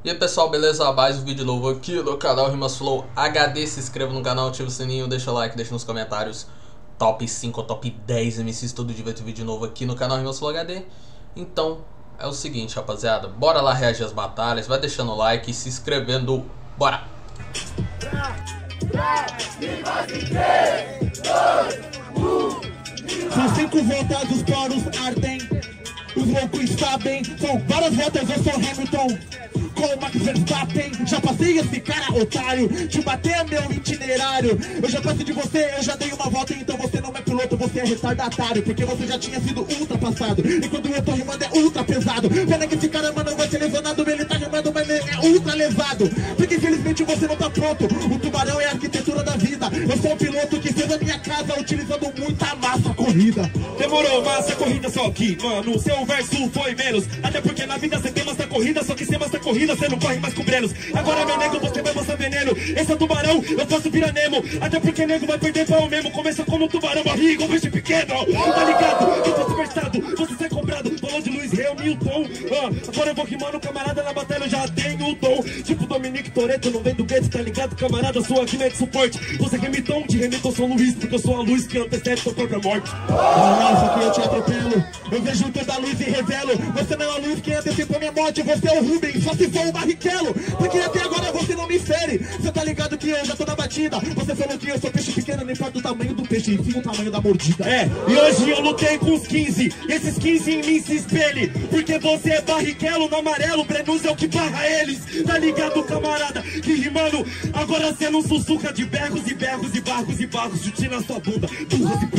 E aí pessoal, beleza? Mais um vídeo novo aqui no canal Rimas Flow HD. Se inscreva no canal, ativa o sininho, deixa o like, deixa nos comentários top 5 ou top 10 MCs. Todo dia vai ter vídeo novo aqui no canal Rimas Flow HD. Então é o seguinte, rapaziada, bora lá reagir às batalhas. Vai deixando o like e se inscrevendo. Bora! 3, 2, 1. São 5 voltas, os poros ardem. Os loucos sabem, são várias voltas, eu sou Hamilton com o Max Verstappen. Já passei esse cara otário, te bater é meu itinerário. Eu já passei de você, eu já dei uma volta, então você não é piloto, você é retardatário. Porque você já tinha sido ultrapassado, e quando eu tô rimando é ultra pesado. Pena que esse cara, mano, vai ser lesionado, ele tá rimando, mas ele é ultra lesado. Porque infelizmente você não tá pronto, o tubarão é a arquitetura da vida. Eu sou um piloto que fez a minha casa utilizando muita massa corrida. Demorou, massa corrida, só que, mano, seu verso foi menos. Até porque na vida você tem massa corrida, só que sem massa corrida você não corre mais com brenos. Agora, meu nego, você vai passar veneno. Esse é tubarão, eu faço virar Nemo. Até porque nego vai perder pra o mesmo. Começa como um tubarão, barriga, um peixe pequeno. Tá ligado? Eu tô superstado, você sai comprado. Falou de Luiz Hamilton. Agora eu vou rimando, camarada, na batalha eu já tenho o dom. Tipo Dominique Toretto, não vem do gueto, tá ligado, camarada? Sua rima é de suporte. Você remitou de Hamilton, São Luís, porque eu sou a luz que antecede sua própria morte. Nossa, que eu te atropelo. Eu vejo toda a luz e revelo. Você não é a luz que antecipou minha morte. Você é o Rubens, só se for o Barrichello. Porque até agora você não me fere. Você tá ligado que eu já tô na batida. Você falou que eu sou peixe pequeno, não importa o tamanho do peixe, e sim o tamanho da mordida. É, e hoje eu lutei com os 15. Esses 15 em mim se espelhe. Porque você é Barrichello no amarelo, Brenuz é o que barra eles. Tá ligado, camarada? Que rimando, agora você não sussurra de berros e berros e barcos e barros. Chute na sua bunda, burras e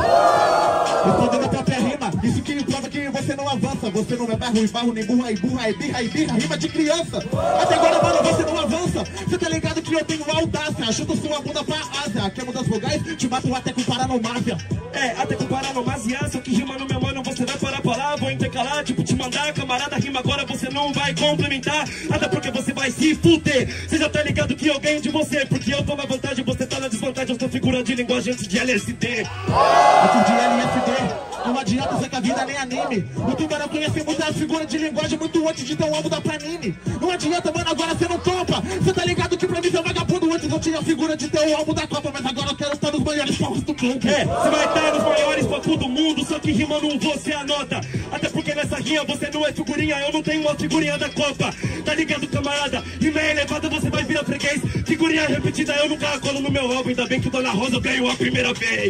burras. Respondendo a própria rima, isso que prova que você não avança. Você não é barro e barro, nem burra e burra e birra e birra, rima de criança. Até agora, mano, você não avança. Você tá ligado que eu tenho audácia. Chuta sua bunda pra Ásia. Quer mudar as vogais? Te mato até com paranomásia. É, até com paranomásia. Só que rima no meu mano, você vai parar. Vou intercalar, tipo te mandar, camarada, rima agora você não vai complementar. Até porque você vai se fuder. Você já tá ligado que eu ganho de você. Porque eu tô na vantagem, você tá na desvantagem. Eu sou figura de linguagem antes de LSD. Antes de LSD. Não adianta ser que a vida nem anime. O tubarão conhece muitas figuras de linguagem muito antes de ter o álbum da Panini. Não adianta, mano, agora você não topa. Você tá ligado que pra mim você é vagabundo. Antes eu tinha a figura de ter o álbum da Copa, mas agora eu quero estar nos maiores palcos do campo. É, você vai estar nos maiores palcos do mundo, só que rimando você anota. Até porque nessa rima você não é figurinha, eu não tenho uma figurinha da Copa. Tá ligado, camarada? Rima é elevada, você vai virar freguês. Figurinha repetida, eu nunca colo no meu álbum. Ainda bem que Dona Rosa ganhou a primeira vez.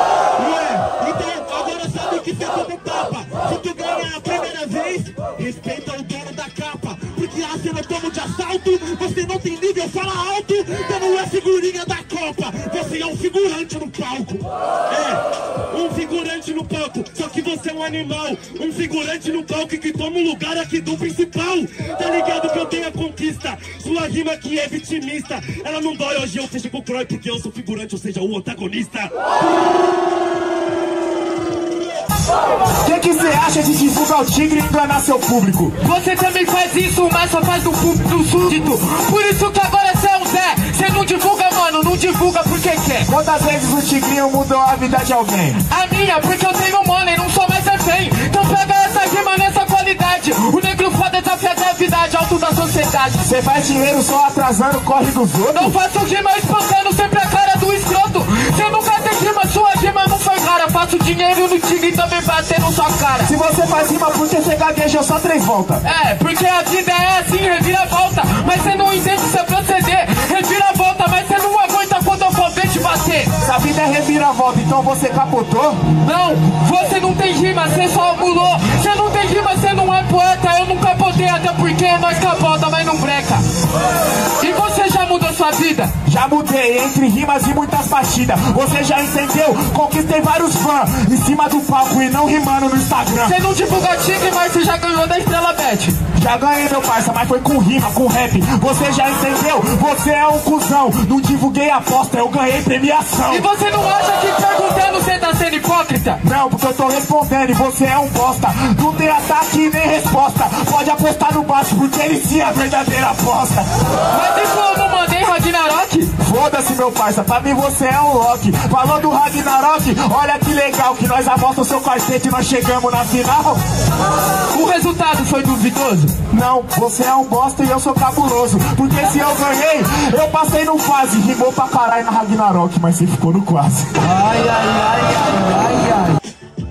Ué, então agora sabe que você toma tapa. Se tu ganha a primeira vez, respeita o dono da capa. Porque você não toma de assalto, você não tem nível, fala alto. Você não é figurinha da Copa, você é um figurante no palco. É, um figurante no palco, só que você é um animal. Um figurante no palco que toma o lugar aqui do principal. Tá ligado que eu tenho a conquista. Sua rima que é vitimista, ela não dói, hoje eu fecho com o Croy. Porque eu sou figurante, ou seja, o antagonista. O que você acha de divulgar o tigre e enganar seu público? Você também faz isso, mas só faz do súdito. Por isso que agora você é um Zé. Você não divulga, mano, não divulga porque quer. Quantas vezes o tigrinho mudou a vida de alguém? A minha, porque eu tenho money, não sou mais refém. Então pega essa rima nessa qualidade. O negro foda desafia a gravidade, alto da sociedade. Você faz dinheiro só atrasando o corre dos outros? Não faço rima espantando sempre a cara do escroto. Você nunca tem rima, sua rima não foi rara. Faço dinheiro no tigre e também batendo sua cara. Se você faz rima, por que você gaguejou só 3 voltas? É, porque a vida é assim, revira a volta. Mas você não entende seu proceder. Revira a volta, mas você não aguenta quando eu for ver te bater. Se a vida é reviravolta, então você capotou? Não, você não tem rima, você só mulou. Você não tem rima, você não é poeta. Eu não capotei, até porque nós capota, mas não breca. E você já mudou sua vida? Já mudei, entre rimas e muitas partidas. Você já entendeu? Conquistei vários fãs em cima do palco e não rimando no Instagram. Você não divulga tigre, mas você já ganhou da Estrela Bet. Já ganhei, meu parça, mas foi com rima, com rap. Você já entendeu? Você é um cuzão. Não divulguei aposta, eu ganhei premiação. E você não acha que perguntando você tá sendo hipócrita? Não, porque eu tô respondendo e você é um bosta. Não tem ataque nem resposta. Pode apostar no baixo, porque ele sim é a verdadeira aposta. Mas isso eu não mandei Ragnarok? Foda-se, meu parça, pra mim você é um Loki. Falou do Ragnarok, olha que legal, que nós amostra o seu quarteto e nós chegamos na final. O resultado foi duvidoso? Não, você é um bosta e eu sou cabuloso. Porque se eu ganhei, eu passei no fase. Rimou pra caralho na Ragnarok, mas você ficou no quase. Ai, ai, ai, ai, ai, ai.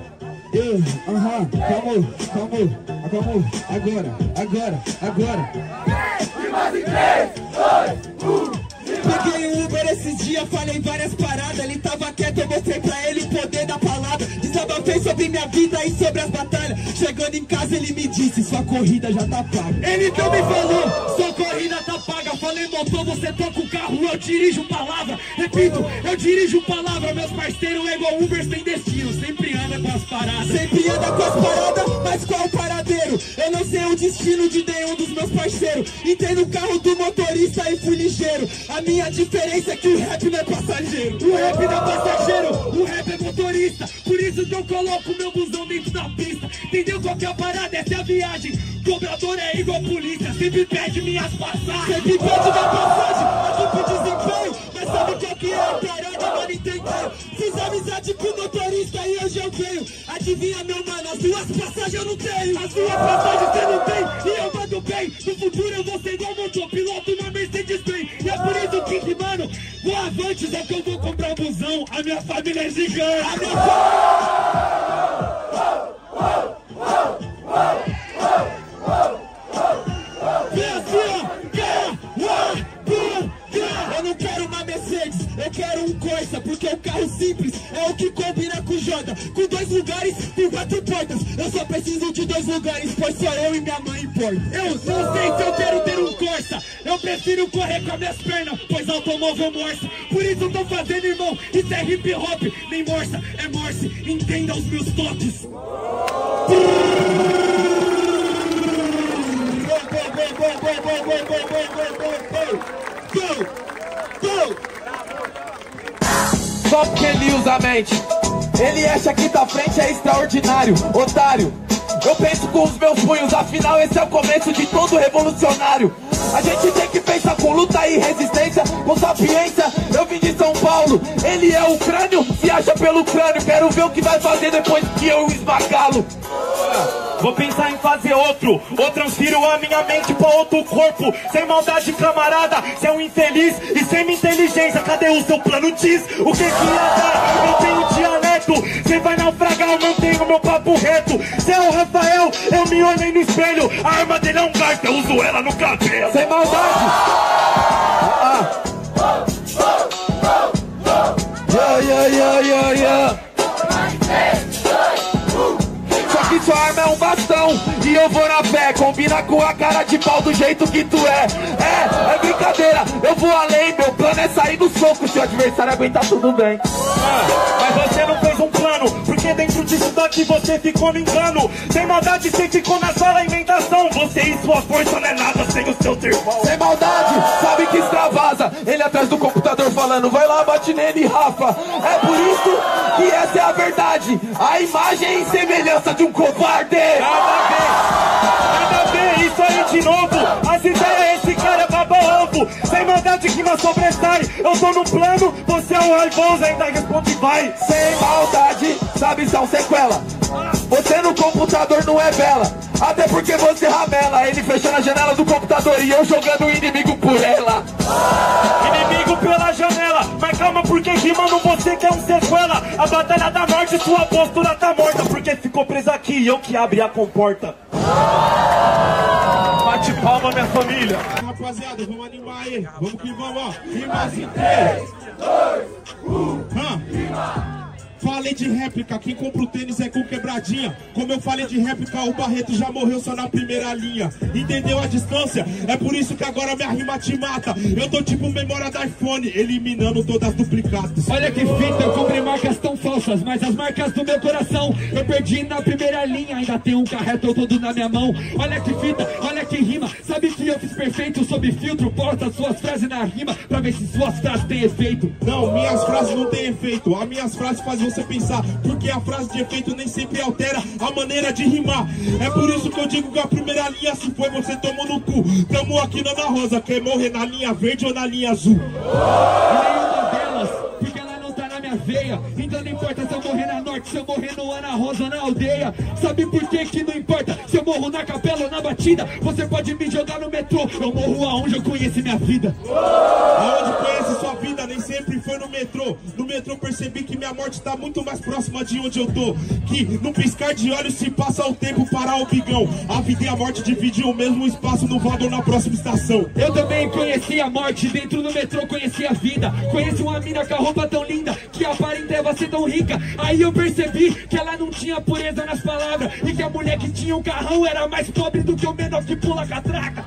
Calma, agora. Peguei um Uber esses dias, falei várias paradas. Ele tava quieto, eu mostrei pra ele o poder da palavra. Desabafei sobre minha vida e sobre as batalhas. Chegando em casa ele me disse, sua corrida já tá paga. Ele também falou, sua corrida tá paga. Falei, motor, você toca o carro, eu dirijo palavra. Repito, eu dirijo palavra. Meus parceiros é igual Uber sem destino, sempre anda com as paradas. Sempre anda com as paradas, mas qual o paradeiro? Eu não sei o destino de nenhum dos meus parceiros. Entrei no carro do motorista e fui ligeiro. A minha diferença é que o rap não é passageiro. O rap não é passageiro, o rap é motorista. Por isso que eu coloco meu busão dentro da pista. Entendeu qual que é a parada? Essa é a viagem. Cobrador é igual polícia, sempre pede minhas passagens. Sempre pede minha passagem, equipe desempenho. Mas sabe qual que é a parada, mano, entendeu? Fiz amizade com o motorista e hoje eu venho. Adivinha, meu mano, as duas passagens eu não tenho. As duas passagens você não tem e eu mando bem. No futuro eu vou ser igual motor, piloto uma Mercedes-Benz. E é por isso que, mano, vou avante, só que eu vou comprar um busão. A minha família é gigante. A minha eu não quero uma Mercedes, eu quero um Corsa. Porque o carro simples é o que combina com o Joda. Com 2 lugares e 4 portas. Eu só preciso de 2 lugares, pois só eu e minha mãe importam. Eu não sei se eu quero ter um Corsa. Eu prefiro correr com as minhas pernas, pois automóvel morsa. Por isso eu tô fazendo, irmão, isso é hip hop. Nem morsa, é morse, entenda os meus toques. Só porque ele usa a mente. Ele acha que da frente é extraordinário, otário. Eu penso com os meus punhos, afinal esse é o começo de todo revolucionário. A gente tem que pensar com luta e resistência, com sapiência. Eu vim de São Paulo, ele é o crânio, se acha pelo crânio. Quero ver o que vai fazer depois que eu esmagá-lo. Vou pensar em fazer outro, ou transfiro a minha mente pra outro corpo. Sem maldade, camarada, cê é um infeliz e sem minha inteligência. Cadê o seu plano? Diz o que que ia dar. Eu tenho dialeto, cê vai naufragar, eu mantenho meu papo reto. Cê é o Rafael, eu me olhei no espelho. A arma dele é um garfo, eu uso ela no cabelo. Sem maldade. Só que sua arma é um bastão e eu vou na fé. Combina com a cara de pau do jeito que tu é. É brincadeira, eu vou além. Meu plano é sair do soco. Se o adversário aguentar, tudo bem. Mas você não fez um plano, porque dentro disso daqui você ficou no engano. Sem maldade, você ficou na sua alimentação. Você e sua força não é nada sem os seus irmãos. Sem maldade, sabe que extravasa. Ele atrás do computador falando, vai lá, bate nele, Rafa. É por isso que essa é a verdade. A imagem e semelhança de um covarde. Nada a ver, isso aí de novo. As ideias, esse cara é baba-ovo. Sem maldade que não sobressai. Eu tô no plano, você é um raivoso. Ainda responde vai. Sem maldade, sabe, são sequela. Você no computador não é bela. Até porque você ramela. Ele fechando a janela do computador e eu jogando o inimigo por ela. Inimigo pela janela. Mas calma, porque rimando você que é um sequela. A batalha da morte, sua postura tá morta. Porque ficou presa aqui e eu que abri a comporta. Bate palma, minha família. Rapaziada, vamos animar aí. Vamos que vamos, ó. Rimas em 3, 2, 1. Rima. Falei de réplica, quem compra o tênis é com quebradinha. Como eu falei de réplica, o Barreto já morreu só na primeira linha. Entendeu a distância? É por isso que agora minha rima te mata. Eu tô tipo memória da iPhone, eliminando todas as duplicatas. Olha que fita, eu comprei marcas tão falsas, mas as marcas do meu coração eu perdi na primeira linha. Ainda tem um carreto todo na minha mão. Olha que fita, olha que rima. Sabe que eu eu fiz perfeito sob filtro. Porta suas frases na rima pra ver se suas frases têm efeito. Não, minhas frases não têm efeito. As minhas frases fazem você pensar, porque a frase de efeito nem sempre altera a maneira de rimar. É por isso que eu digo que a primeira linha se foi, você tomou no cu. Tamo aqui na Ana Rosa, quer morrer na linha verde ou na linha azul? Nenhuma delas, porque ela não tá na minha veia. Então não importa se eu morrer na norte, se eu morrer no Ana Rosa ou na aldeia. Sabe por que que não importa se eu morro na capela ou na batida? Você pode me jogar no metrô, eu morro aonde eu conheço minha vida. Aonde conhece sua vida, nem sempre foi no metrô. No metrô percebi que minha morte tá muito mais próxima de onde eu tô. Que no piscar de olhos se passa o tempo para o bigão. A vida e a morte dividem o mesmo espaço no vagão na próxima estação. Eu também conheci a morte, dentro do metrô conheci a vida. Conheci uma mina com a roupa tão linda, que aparentava ser tão rica. Aí eu percebi que ela não tinha pureza nas palavras, e que a mulher que tinha um carrão era mais pobre do que o menor que pula catraca.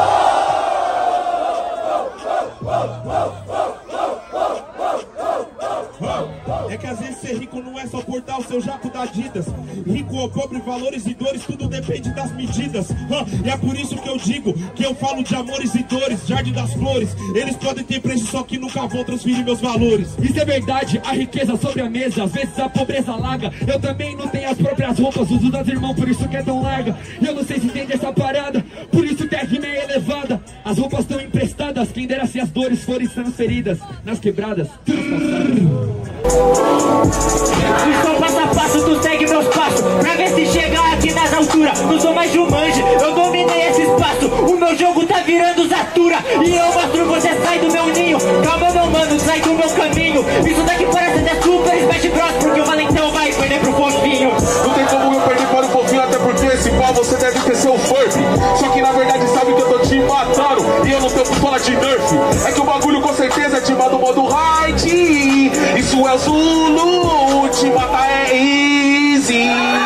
É que às vezes ser rico não é só portar o seu jaco da Adidas. Rico ou pobre, valores e dores, tudo depende das medidas. E é por isso que eu digo que eu falo de amores e dores. Jardim das flores, eles podem ter preço, só que nunca vão transferir meus valores. Isso é verdade, a riqueza sobre a mesa, às vezes a pobreza larga. Eu também não tenho as próprias roupas, uso das irmãos, por isso que é tão larga. E eu não sei se entende essa parada, por isso que a rima é elevada. As roupas estão emprestadas, quem dera se as dores forem transferidas nas quebradas, nas calçadas. Estou passo a passo, tu segue meus passos pra ver se chega aqui nas alturas. Não sou mais Jumanji, eu dominei esse espaço. O meu jogo tá virando Zatura e eu mostro, você sai do meu ninho. Calma meu mano, sai do meu caminho. Isso daqui parece até Super Smash Bros, porque o Valentão vai perder pro fofinho. Não tem como eu perder para o fofinho, até porque esse pau você deve ter seu Furby. Só que na verdade sabe que eu tô te matando e eu não tenho pistola de Nerf. É que o bagulho com certeza é te manda o modo hard. Isso é o Zulu, te matar é easy.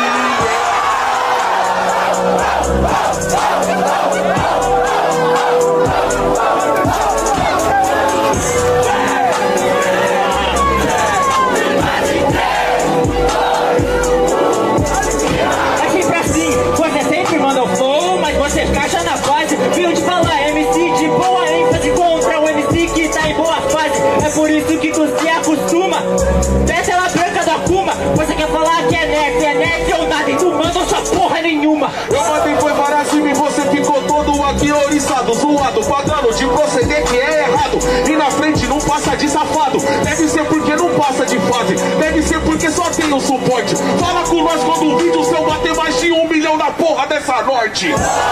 Aqui pra cima, você sempre manda o flow, mas você caixa na fase. Viu de falar MC de boa ênfase contra o MC que tá em boa fase. É por isso que tu se acostuma. Desce ela branca da Kuma. Você quer falar que é nerd ou nada, e tu manda sua porra nenhuma. Eu mandei foi para cima e você ficou todo aqui oriçado, zoado, pagando de proceder que é errado. E na frente não passa de safado. Deve ser porque não passa de fase. Deve ser porque só tem o suporte. Fala com nós quando o vídeo seu bater mais de 1 milhão na porra dessa norte.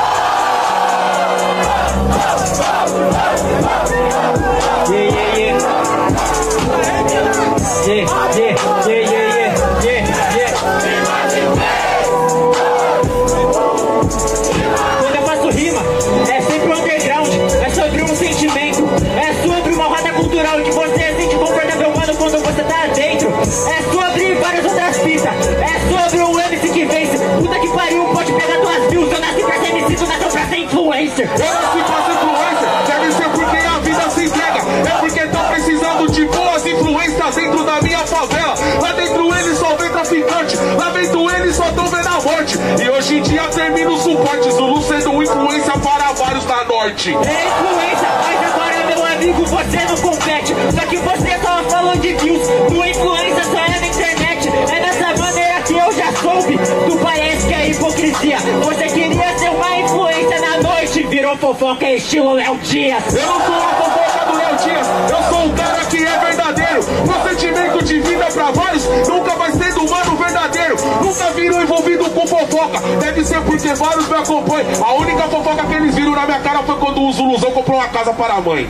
Quando eu faço rima, é sempre underground. É sobre um sentimento, é sobre uma roda cultural que você sente confortável, mano, quando você tá dentro. É sobre várias outras pistas, é sobre um MC que vence. Puta que pariu, pode pegar 2 views. Eu nasci pra ser MC, tu nasceu pra ser influencer. Eu nasci pra ser influencer, deve ser porque a vida se entrega. É porque tô precisando de boas influências dentro da minha favela. Lá dentro eles só vê traficante, lá dentro eles só tão vendo a morte. E hoje em dia termina o suporte, Zulu sendo influência para vários da norte. É influência, mas agora meu amigo, você não compete. Só que você só falou de views, tua influência só é na internet. É dessa maneira que eu já soube, tu parece que é hipocrisia. Você queria ser uma influência na noite, virou fofoca estilo Léo Dias. Eu não sou a fofoca do Léo Dias, eu sou o cara que é verdadeiro. Meu sentimento de vida pra vários nunca vai ser do mano verdadeiro. Nunca viram envolvido com fofoca, deve ser porque vários me acompanham. A única fofoca que eles viram na minha cara foi quando o Zuluzão comprou uma casa para a mãe.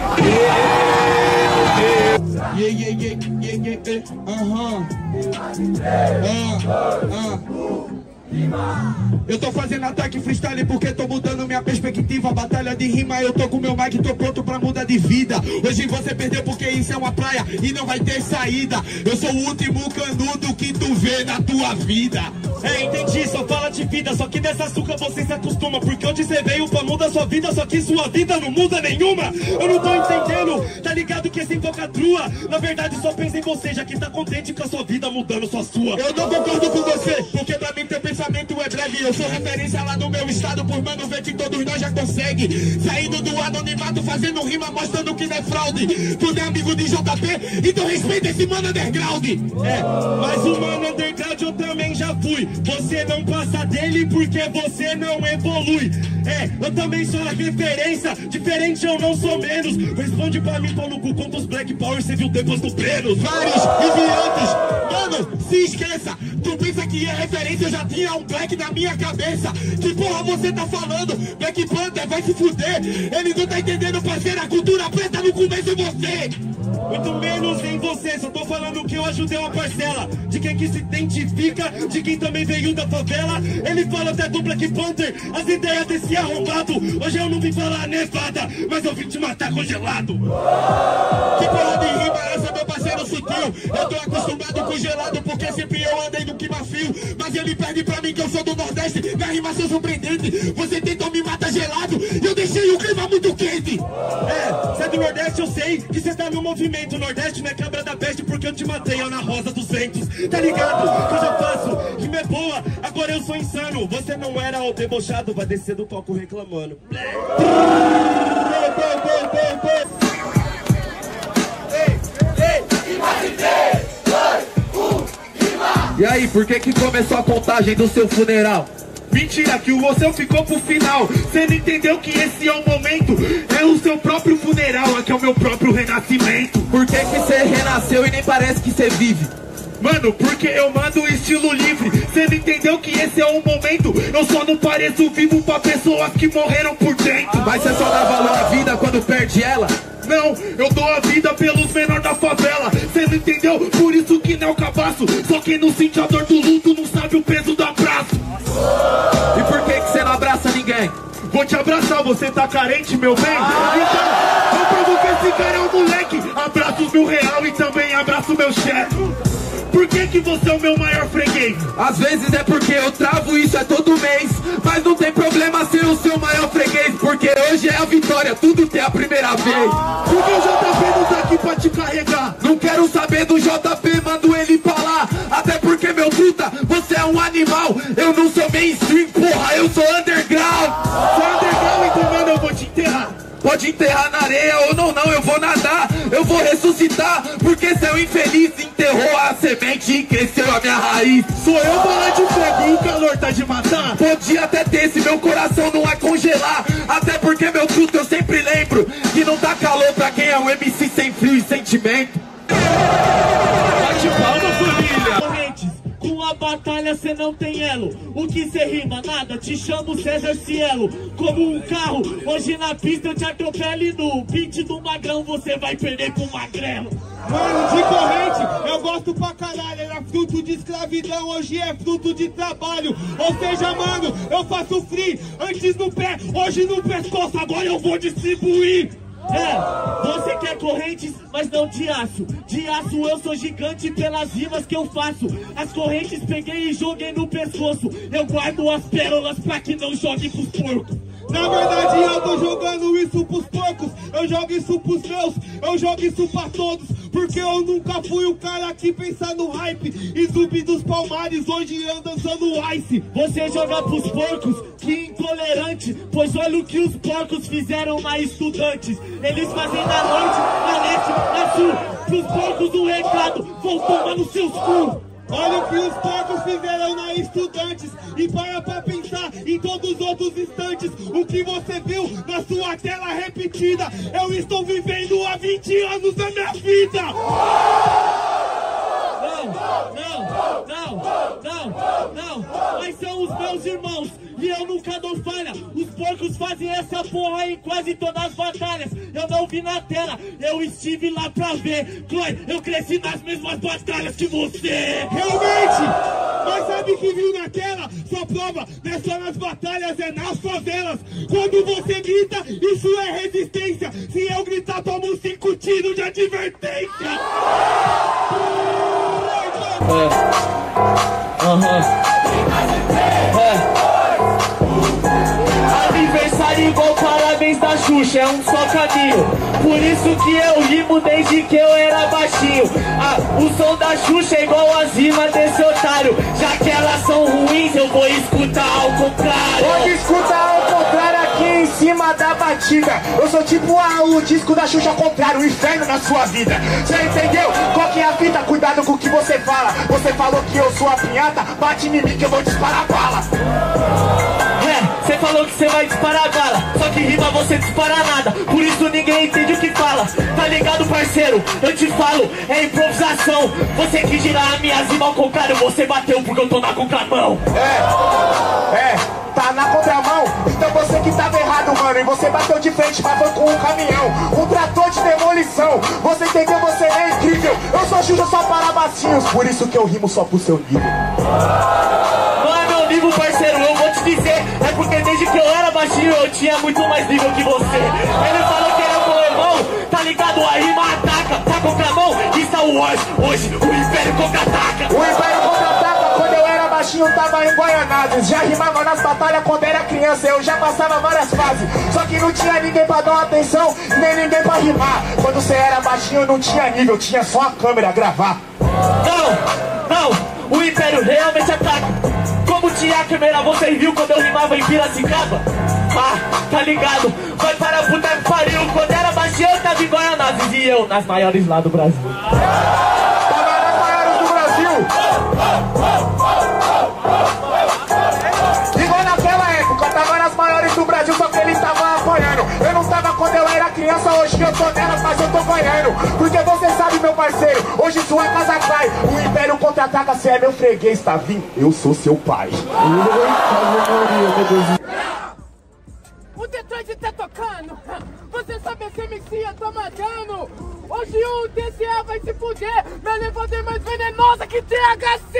Eu tô fazendo ataque freestyle porque tô mudando minha perspectiva. Batalha de rima, eu tô com meu mic, tô pronto pra mudar de vida. Hoje você perdeu porque isso é uma praia e não vai ter saída. Eu sou o último canudo que tu vê na tua vida. É, entendi, só fala de vida, só que dessa açúcar você se acostuma. Porque onde você veio pra mudar sua vida, só que sua vida não muda nenhuma. Eu não tô entendendo, tá ligado que essa invocatrua na verdade só pensa em você, já que tá contente com a sua vida mudando só sua. Eu não concordo com você, porque pra mim teu pensamento é breve segue. Eu sou referência lá no meu estado, por mano ver que todos nós já consegue. Saindo do anonimato, fazendo rima, mostrando que não é fraude. Tu é amigo de JP, então respeita esse mano underground. Mas o mano underground eu também já fui. Você não passa dele porque você não evolui. Eu também sou a referência, diferente eu não sou menos. Responde pra mim, pau no cu, quantos Black Power você viu depois do Brenos? Vários enviantes, mano, se esqueça. Tu pensa que é referência, eu já tinha um Black na minha cabeça. Que porra você tá falando? Black Panther vai se fuder. Ele não tá entendendo, parceiro, a cultura preta no começo em você. Muito menos em você, só tô falando que eu ajudei uma parcela de quem que se identifica, de quem também veio da favela. Ele fala até do Black Panther, as ideias desse arrombado. Hoje eu não vim falar nevada, mas eu vim te matar congelado. Que porra de rima é essa, meu parceiro sutil? Eu tô acostumado com gelado, porque sempre eu andei no queima-fio. Mas ele perde pra mim que eu sou do Nordeste, minha rima sou surpreendente. Você tentou me matar gelado, eu deixei o clima muito quente. Você é do Nordeste, eu sei que você tá no movimento. Nordeste não é cabra da peste porque eu te matei, eu na rosa dos ventos. Tá ligado? Que eu já faço, rima é boa, agora eu sou insano. Você não era o debochado, vai descer do palco reclamando. E aí, por que começou a contagem do seu funeral? Mentira, que o seu ficou pro final. Cê não entendeu que esse é o momento. É o seu próprio funeral, aqui é o meu próprio renascimento. Por que cê renasceu e nem parece que cê vive? Mano, porque eu mando estilo livre. Cê não entendeu que esse é o momento. Eu só não pareço vivo pra pessoas que morreram por dentro. Mas cê só dá valor à vida quando perde ela? Não, eu dou a vida pelos menores da favela. Cê não entendeu? Por isso que não é o cabaço. Só quem não sente a dor do luto não sabe o peso do abraço. E por que cê não abraça ninguém? Vou te abraçar, você tá carente, meu bem? Então, eu provo que esse cara é um moleque. Abraço meu real e também abraço meu chefe. Por que você é o meu maior freguês? Às vezes é porque eu travo isso é todo mês. Mas não tem problema ser o seu maior freguês, porque hoje é a vitória, tudo tem a primeira vez. Porque o JP não tá aqui pra te carregar. Não quero saber do JP, mando ele pra lá. Até porque, meu truta, você é um animal. Eu não sou mainstream, porra, eu sou underground. Sou underground, então mano, eu vou te enterrar. Pode enterrar na areia ou não, eu vou nadar. Eu vou ressuscitar, porque seu infeliz enterrou a semente e cresceu a minha raiz. Sou eu, bola de fogo, o calor tá de matar. Podia até ter se meu coração não é congelar. Até porque, meu truto, eu sempre lembro que não dá calor pra quem é um MC sem frio e sentimento. Bate palma, família. Correntes, com a batalha cê não tem elo. O que cê rima? Nada, te chamo César Cielo. Como um carro, hoje na pista eu te atropelo e no beat do magrão você vai perder pro magrelo. Mano, de corrente, eu gosto pra caralho. Era fruto de escravidão, hoje é fruto de trabalho. Ou seja, mano, eu faço free. Antes no pé, hoje no pescoço, agora eu vou distribuir. Você quer correntes, mas não de aço. De aço eu sou gigante pelas rimas que eu faço. As correntes peguei e joguei no pescoço. Eu guardo as pérolas pra que não jogue pros porcos. Na verdade eu tô jogando isso pros porcos. Eu jogo isso pros meus, eu jogo isso pra todos. Porque eu nunca fui o cara que pensa no hype e zumbi dos palmares, hoje eu dançando ice. Você joga pros porcos, que intolerante. Pois olha o que os porcos fizeram na Estudantes. Eles fazem na norte, na leste, na sul. Pros porcos um recado, vão tomar nos seus cu. Olha o que os porcos fizeram na Estudantes. E para pra pensar em todos os outros instantes. O que você viu na sua tela repetida, eu estou vivendo há 20 anos da minha vida. Não, mas são os meus irmãos e eu nunca dou falha. Os porcos fazem essa porra em quase todas as batalhas. Eu não vi na tela, eu estive lá pra ver. Chloe, eu cresci nas mesmas batalhas que você. Realmente, mas sabe que viu na tela? Sua prova não é só nas batalhas, é nas favelas. Quando você grita, isso é resistência. Se eu gritar, tomo 5 tiros de advertência. Aniversário igual para parabéns da Xuxa, é um só caminho. Por isso que eu rimo desde que eu era baixinho. O som da Xuxa é igual as rimas desse otário. Já que elas são ruins, eu vou escutar ao contrário. Pode escutar ao contrário aqui em cima da batida. Eu sou tipo o disco da Xuxa ao contrário, o inferno na sua vida. Você entendeu? Qual que é a fita? Cuidado com o que você fala. Você falou que eu sou a pinhata, bate em mim que eu vou disparar a bala. Você falou que você vai disparar a bala, só que rima você dispara nada. Por isso ninguém entende o que fala. Tá ligado, parceiro? Eu te falo, é improvisação. Você quis girar a minha rima ao contrário, você bateu porque eu tô na contramão. Tá na contramão? Então você que tava errado, mano. E você bateu de frente, mas foi com um caminhão, um trator de demolição. Você entendeu? Você é incrível. Eu sou Xuxa só para bacinhos, por isso que eu rimo só pro seu nível. Não é meu nível, parceiro, eu vou te dizer. É porque desde que eu era baixinho eu tinha muito mais nível que você. Ele falou que era meu irmão, tá ligado? A rima ataca, tá com a mão e Star Wars. Hoje o Império contra-ataca. O Império contra-ataca. Quando eu era baixinho eu tava em Guaianazes. Já rimava nas batalhas quando era criança. Eu já passava várias fases. Só que não tinha ninguém pra dar uma atenção, nem ninguém pra rimar. Quando você era baixinho não tinha nível, tinha só a câmera a gravar. Não, o Império realmente ataca. Como tinha a câmera, você viu quando eu rimava em Piracicaba? Tá ligado? Vai para a puta que pariu. Quando era baixinho eu tava em Guaianazes e eu nas maiores lá do Brasil. Tava nas maiores do Brasil. Igual naquela época, tava nas maiores do Brasil, só que ele tava apanhando. Eu não tava quando eu era criança, hoje eu tô nelas, mas eu tô ganhando. Porque você sabe, meu parceiro, hoje sua casa cai. O Império contra-ataca, você é meu freguês, tá vindo? Eu sou seu pai. O Detroit tá tocando. Você sabe que MC ia tá matando. Hoje o TCA vai se fuder. Minha levada é mais venenosa que THC.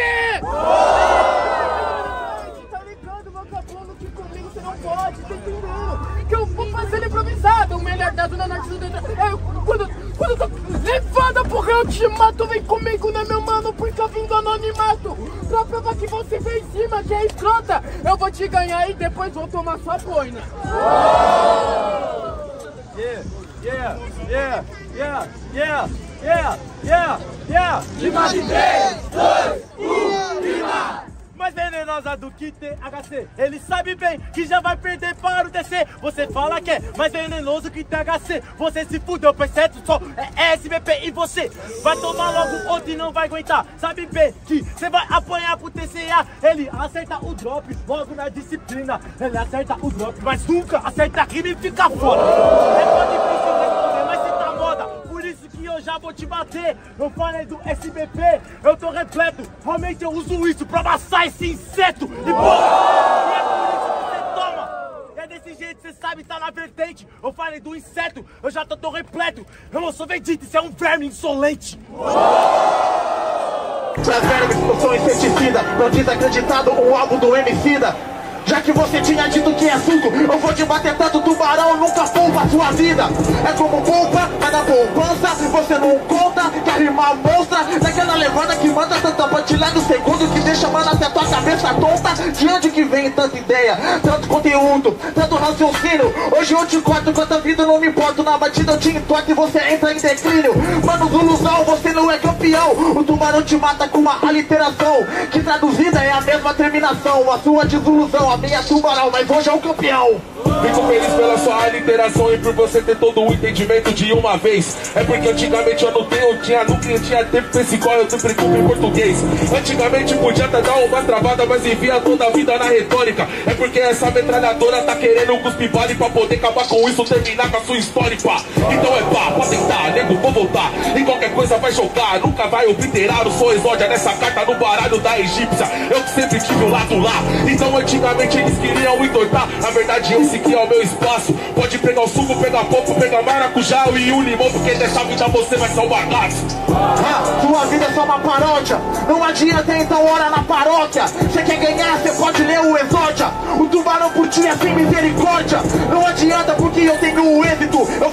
Tá ligado, vagabundo, que comigo você não pode, tá entendendo? Que eu vou fazer improvisado. O melhor da Zona Norte do Detroit. Quando eu tô levada porque eu te mato, vem comigo, né, meu mano? Porque eu vim do anonimato. Pra provar que você fez cima, que é escrota. Eu vou te ganhar e depois vou tomar sua boina. Rima de 3, 2, 1, rima! Mais venenosa do que THC. Ele sabe bem que já vai perder para o DC. Você fala que é mais venenoso que THC. Você se fudeu, pois certo só é SBP. E você vai tomar logo outro e não vai aguentar. Sabe bem que você vai apanhar pro TCA. Ele acerta o drop logo na disciplina. Ele acerta o drop, mas nunca acerta a rima e fica fora. É tão difícil responder, mas você tá moda. Por isso que eu já vou te bater. Eu falei do SBP, eu tô repleto. Realmente eu uso isso pra amassar esse inseto. E pô, e é por isso que você toma. É desse jeito, você sabe, tá na vertente. Eu falei do inseto, eu já tô repleto. Eu não sou Vegeta, isso é um verme insolente. Pra vermes, eu sou inseticida. Não desacreditado um álbum do Emicida. Já que você tinha dito que é suco, eu vou te bater tanto, tubarão nunca poupa a sua vida. É como poupa, mas na poupança você não conta, quer rimar monstra. Daquela levada que manda tanta bantilha no segundo que deixa, mano, até tua cabeça tonta. De onde que vem tanta ideia, tanto conteúdo, tanto raciocínio? Hoje eu te corto, quanta vida não me importo. Na batida eu te entorto e você entra em declínio. Mano, Zuluzão, você não é campeão. O tubarão te mata com uma aliteração que traduzida é a mesma terminação. A sua de Zuluzão, a minha tubarão, mas hoje é o campeão. Fico feliz pela sua aliteração e por você ter todo o entendimento de uma vez. É porque antigamente eu não tinha tempo pra esse qual eu te preocupo em português. Antigamente podia até dar uma travada, mas envia toda a vida na retórica. É porque essa metralhadora tá querendo cuspir bala pra poder acabar com isso, terminar com a sua história, pá. Então é pá, pra tentar, nego, vou voltar. E qualquer coisa vai jogar, nunca vai obliterar. Eu sou exódia nessa carta no baralho da egípcia. Eu que sempre tive o lado lá. Então antigamente eles queriam entortar. Na verdade esse aqui é o meu espaço. Pode pegar o suco, pegar pouco, pegar maracujá e o limão, porque dessa vida você vai ser um bagaço. Sua vida é só uma paródia. Não adianta então ora na paróquia. Você quer ganhar, você pode ler o Exódia. O tubarão por ti é sem misericórdia. Não adianta porque eu tenho o êxito. Eu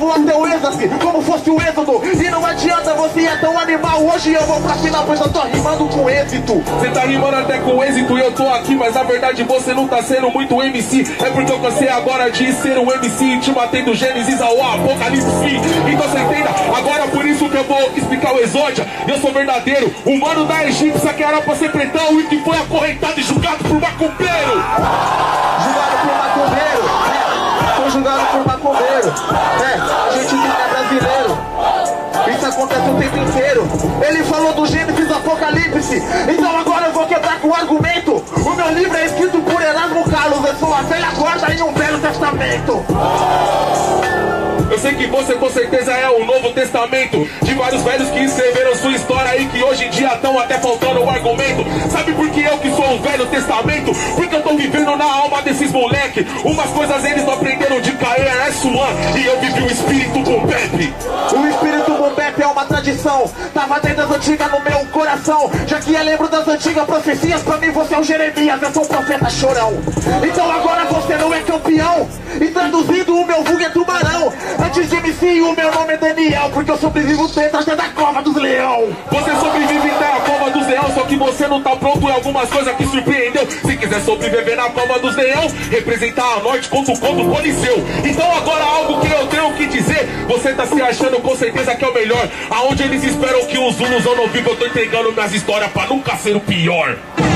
vou até o êxtase, como fosse o êxodo. E não adianta, você é tão animal. Hoje eu vou pra final, pois eu tô rimando com êxito. Você tá rimando até com êxito e eu tô aqui, mas na verdade você não tá sendo muito MC. É porque eu cansei agora de ser um MC e te matei do Gênesis ao Apocalipse. Então você entenda, agora por isso que eu vou explicar o Exódia. Eu sou verdadeiro, humano da egípcia que era pra ser pretão e que foi acorrentado e julgado por macumbeiro. Julgado por macumbeiro, foi julgado por macumbeiro. A gente não é brasileiro, isso acontece o tempo inteiro. Ele falou do Gênesis do Apocalipse, então agora eu vou quebrar com o argumento. O meu livro é escrito por Erasmo Carlos, eu sou a velha guarda em um Velho Testamento. Eu sei que você com certeza é o Novo Testamento de vários velhos que escreveram sua história aí, que hoje em dia estão até faltando o argumento. Sabe por que eu que sou o Velho Testamento? Porque eu tô vivendo na alma desses moleque. Umas coisas eles não aprenderam de Caê S1 e eu vivi o espírito Boom Bap. O espírito Boom Bap é uma tradição, tava dentro das antigas no meu coração. Já que eu lembro das antigas profecias, pra mim você é o Jeremias, eu sou o profeta chorão. Então agora você não é campeão, e traduzindo o meu vulgo é tubarão. Antes de MC o meu nome é Daniel, porque eu sobrevivo dentro até da cova dos leão. Você sobrevive até a cova dos leão, só que você não tá pronto em algumas coisas que surpreendeu. Se quiser sobreviver na cova dos leão, representar a Norte contra o Coliseu. Então agora algo que eu tenho que dizer, você tá se achando com certeza que é o melhor. Aonde eles esperam que os Zulus eu não vivo, eu tô entregando minhas histórias pra nunca ser o pior.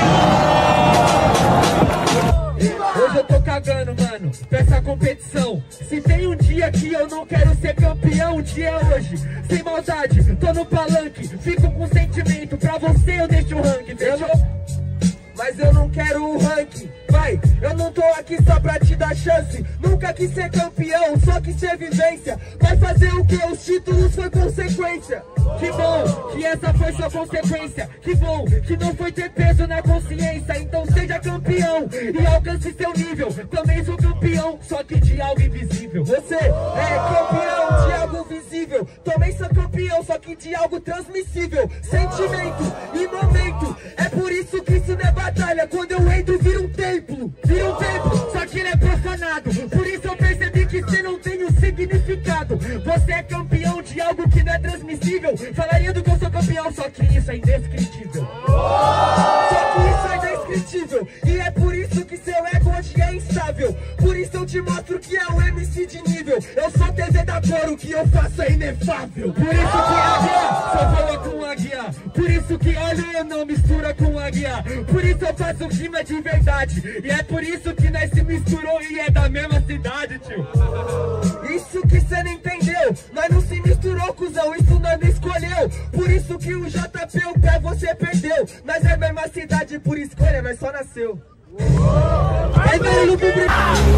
Hoje eu tô cagando, mano, pra essa competição. Se tem um dia que eu não quero ser campeão, o dia é hoje. Sem maldade, tô no palanque, fico com sentimento. Pra você eu deixo o ranking, fechou? Mas eu não quero o ranking, vai. Eu não tô aqui só pra te dar chance. Nunca quis ser campeão, só quis ser vivência. Vai fazer o que? Os títulos foi consequência. Que bom que essa foi sua consequência. Que bom que não foi ter peso na consciência. Então seja campeão e alcance seu nível. Também sou campeão, só que de algo invisível. Você é campeão de algo visível. Também sou campeão, só que de algo transmissível. Sentimento e momento. É por isso que isso não é batalha. Quando eu entro vira um templo. Vira um templo, só que ele é profanado. Por isso eu percebi que você não tem um significado. Você é campeão de algo que não é transmissível. Falaria do que eu sou campeão, só que isso é indescritível. Só que isso é indescritível. E é por isso que seu ego hoje é instável. Por isso eu te mostro que é um MC de nível. Eu sou TV da cor, o que eu faço é inefável. Por isso que águia só voa com águia. Por isso que olha não mistura com águia. Por isso eu faço rima de verdade. E é por isso que nós se misturou e é da mesma cidade, tio. Isso que cê não entendeu. Nós não se misturou, cuzão, isso nós não escolheu. Por isso que o JP, o pé você perdeu. Nós é a mesma cidade, por escolha, nós só nasceu. Aí veio no público.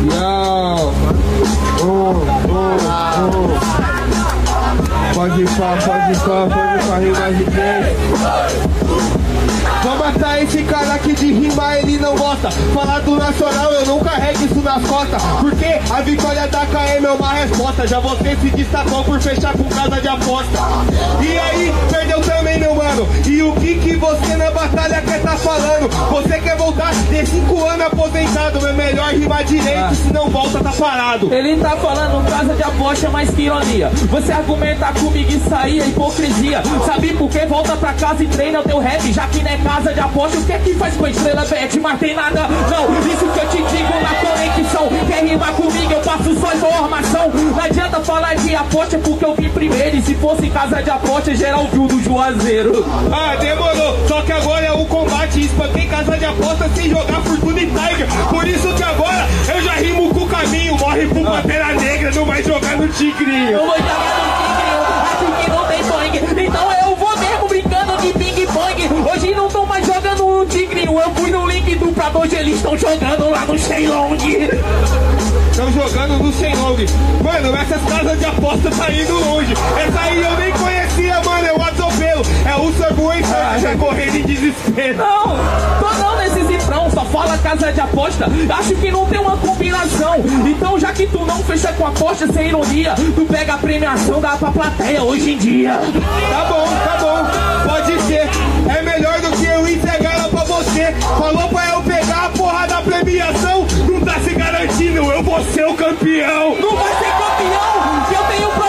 Pode ir pra rimar de bem. Vou matar esse cara aqui de rimar, ele não gosta. Falar do nacional, eu não carrego isso nas costas. Porque a vitória da KM é uma resposta. Já você se destacou por fechar com casa de aposta. E aí, perdeu também, meu mano. E o que você na batalha quer tá falando? Você quer voltar de 5 anos aposentado. É melhor rimar direito, se não volta tá parado. Ele tá falando casa de aposta, mas que ironia. Você argumenta comigo, isso aí é hipocrisia. Sabe por que? Volta pra casa e treina o teu rap. Já que não é casa de aposta, o que é que faz com a estrela bet? Mas tem nada, não, isso que eu te digo na conexão. Quer rimar comigo, eu passo só informação. Não adianta falar de aposta porque eu vim primeiro. E se fosse casa de aposta, geral viu do Juazeiro. Ah, demorou, só que agora é o combate. Espanquei casa de aposta sem jogar Fortuna e Tiger. Por isso que agora eu já rimo com o caminho. Morre pro Pantera Negra, não vai jogar no Tigrinho. Eu vou jogar no Tigrinho, acho que não tem swing. Então eu vou mesmo brincando de ping-pong. Hoje não tô mais jogando no Tigrinho. Eu fui no link do Prado, hoje eles estão jogando lá no Shenlong. Estão jogando no Shenlong. Mano, essas casas de aposta tá indo longe. Essa aí eu nem conhecia, mano, é o atropelo. É o Sorbo entrando, já correndo em desespero. Não, tô não nesse cifrão, só fala casa de aposta. Acho que não tem uma combinação. Então já que tu não fecha com aposta, sem ironia, tu pega a premiação, dá pra plateia hoje em dia. Tá bom, pode ser. É melhor do que eu entregar ela pra você. Falou pra eu pegar a porra da premiação. Não tá se garantindo, eu vou ser o campeão. Não vai ser campeão, que eu tenho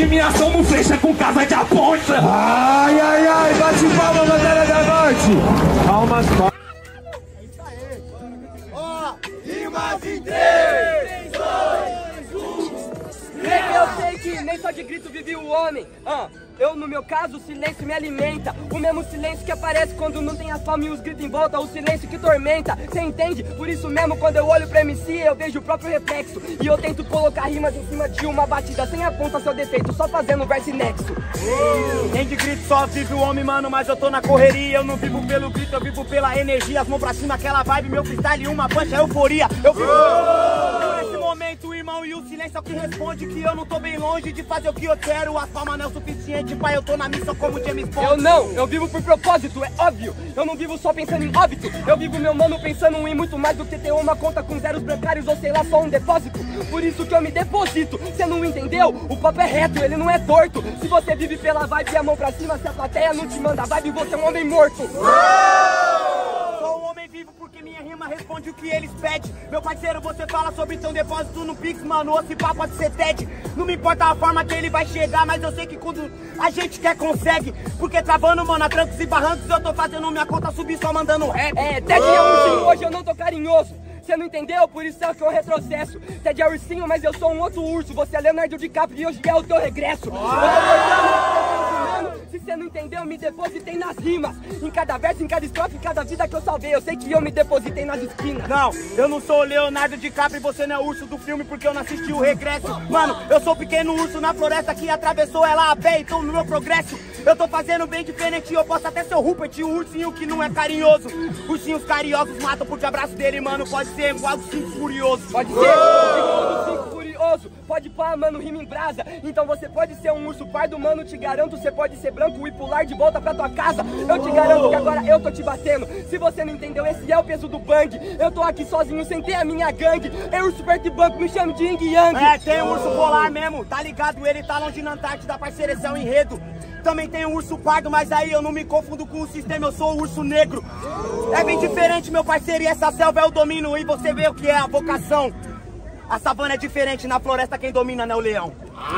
minha somos flecha com casa de aponta. Ai, ai, ai, bate palma, Batalha da Norte. Palmas, palmas. É isso aí. Ó, rimas em 3, 2, 1. Eu sei que nem só de grito vive o homem. Eu, no meu caso, o silêncio me alimenta. O mesmo silêncio que aparece quando não tem as palmas e os gritos em volta. O silêncio que tormenta, cê entende? Por isso mesmo, quando eu olho pra MC, eu vejo o próprio reflexo. E eu tento colocar rimas em cima de uma batida, sem apontar seu defeito, só fazendo verso e nexo. Nem de grito só vive o homem, mano, mas eu tô na correria. Eu não vivo pelo grito, eu vivo pela energia. As mãos pra cima, aquela vibe, meu freestyle, uma punch, é euforia. Eu vivo nesse momento, irmão, e o silêncio é o que responde que eu não tô bem longe de fazer o que eu quero. As palmas não é o suficiente, pai, eu tô na missão como James Bond. Eu vivo por propósito, é óbvio. Eu não vivo só pensando em óbito. Eu vivo, meu mano, pensando em muito mais do que ter uma conta com zeros bancários ou sei lá, só um depósito. Por isso que eu me deposito. Cê não entendeu? O papo é reto, ele não é torto. Se você vive pela vibe e a mão pra cima, se a plateia não te manda vibe, você é um homem morto. Sou um homem vivo porque minha rima responde o que eles pedem. Meu parceiro, você fala sobre seu depósito no Pix, mano, ou se pá pode ser TED. Não me importa a forma que ele vai chegar, mas eu sei que quando a gente quer, consegue. Porque travando, mano, a trancos e barrancos, eu tô fazendo minha conta subir só mandando rap. TED é ursinho, hoje eu não tô carinhoso. Você não entendeu? Por isso é que eu retrocesso. TED é ursinho, mas eu sou um outro urso. Você é Leonardo DiCaprio e hoje é o teu regresso. Eu tô cortando, se você não entendeu, me depositei nas rimas. Em cada verso, em cada estrofe, em cada vida que eu salvei. Eu sei que eu me depositei nas esquinas. Não, eu não sou o Leonardo DiCaprio e você não é o urso do filme porque eu não assisti o regresso. Mano, eu sou o pequeno urso na floresta que atravessou ela a pé, então no meu progresso eu tô fazendo bem diferente. Eu posso até ser o Rupert, o ursinho que não é carinhoso. Ursinhos carinhosos matam porque o abraço dele, mano, pode ser igual do 5 Furioso. Pode ser igual do 5 Furioso. Pode pá, mano, rima em brasa. Então você pode ser um urso pardo, mano, te garanto. Você pode ser branco e pular de volta pra tua casa. Eu te garanto que agora eu tô te batendo. Se você não entendeu, esse é o peso do bang. Eu tô aqui sozinho sem ter a minha gangue. É urso perto de banco, me chame de Ying Yang. Tem um urso polar mesmo, tá ligado? Ele tá longe na Antártida, parceiro, esse é um enredo. Também tem um urso pardo, mas aí eu não me confundo com o sistema, eu sou o urso negro. É bem diferente, meu parceiro, e essa selva é o domínio. E você vê o que é a vocação. A savana é diferente, na floresta quem domina não é o leão.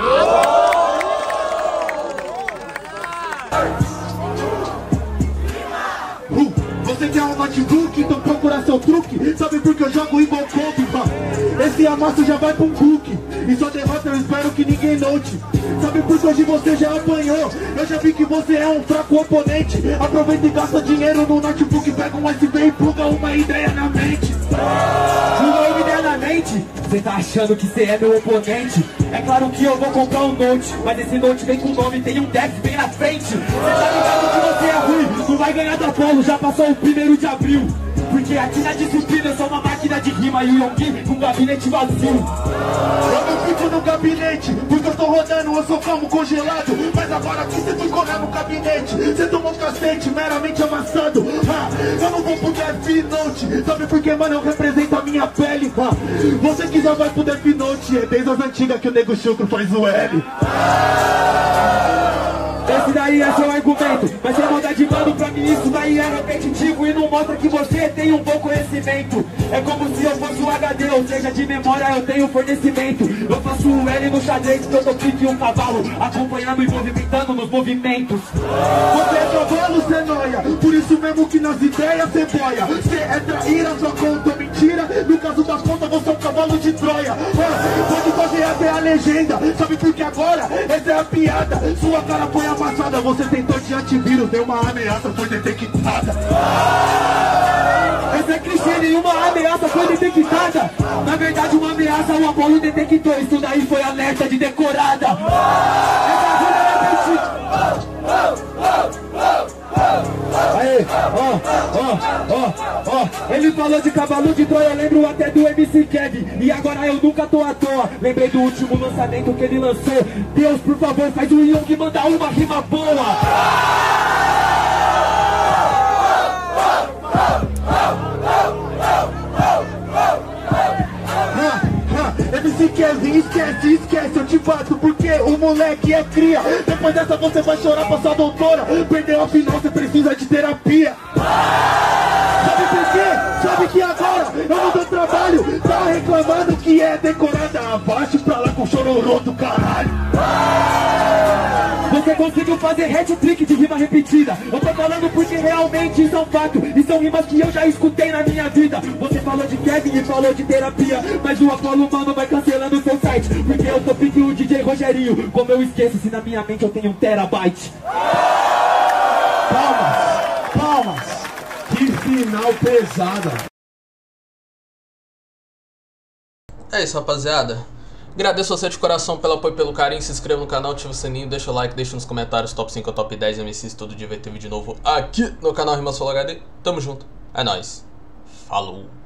Você quer um notebook, então procura seu truque. Sabe por que eu jogo igual Kobe, esse amasso já vai pra um cookie. E só derrota eu espero que ninguém note. Sabe por que hoje você já apanhou? Eu já vi que você é um fraco oponente. Aproveita e gasta dinheiro no notebook. Pega um USB e pluga uma ideia na mente. Pluga uma ideia na mente? Cê tá achando que cê é meu oponente? É claro que eu vou comprar um note, mas esse note vem com o nome, tem um def bem na frente. Cê tá ligado que você é ruim, não vai ganhar da Apollo, já passou o 1º de abril. Porque aqui na disciplina eu sou uma máquina de rima e o Yonggi com um gabinete vazio. Eu não fico no gabinete, porque eu tô rodando, eu sou calmo congelado. Mas agora que você ficou lá no gabinete, você tomou um cacete meramente amassado. Eu não vou pro Death Note, sabe por que, mano, eu represento a minha pele. Você que já vai pro Death Note, é desde as antigas que o Nego Chucro faz o L. Esse daí é seu argumento, mas sem maldade, mano, pra mim isso daí é repetitivo e não mostra que você tem um bom conhecimento. É como se eu fosse um HD, ou seja, de memória eu tenho fornecimento. Eu faço o L no xadrez que eu tô pique um cavalo, acompanhando e movimentando nos movimentos. Você é cavalo, cê noia, por isso mesmo que nas ideias cê boia. Cê é traíra, sua conta mentira, no caso das contas você é um cavalo de Troia. Pode fazer até a legenda, sabe por que agora? Essa é a piada, sua cara foi amassada. Você tentou de antivírus, deu uma ameaça, foi detectada. Essa é clichê, nenhuma ameaça foi detectada. Na verdade uma ameaça o Apollo detectou, isso daí foi alerta de decorada. Aê, ele falou de cavalo de Troia, eu lembro até do MC Kevin. E agora eu nunca tô à toa, lembrei do último lançamento que ele lançou. Deus, por favor, faz o Young mandar uma rima boa. MC Kevin, esquece, eu te bato porque o moleque é cria. Depois dessa você vai chorar pra sua doutora. Perdeu a final, você precisa de terapia. Sabe por quê? Sabe que agora eu não dou trabalho. Tá reclamando que é decorada abaixo pra lá com o chororô do caralho. consigo fazer hat-trick de rima repetida. Eu tô falando porque realmente são fato, e são rimas que eu já escutei na minha vida. Você falou de Kevin e falou de terapia, mas o Apolo, mano, vai cancelando o seu site, porque eu tô pique o DJ Rogerinho. Como eu esqueço se na minha mente eu tenho 1 terabyte. Palmas, palmas. Que final pesada. É isso, rapaziada. Agradeço você de coração pelo apoio, pelo carinho. Se inscreva no canal, ativa o sininho, deixa o like, deixa nos comentários top 5 ou top 10 MCs. Todo dia vai ter vídeo novo aqui no canal Rimas Flow HD. Tamo junto. É nóis. Falou.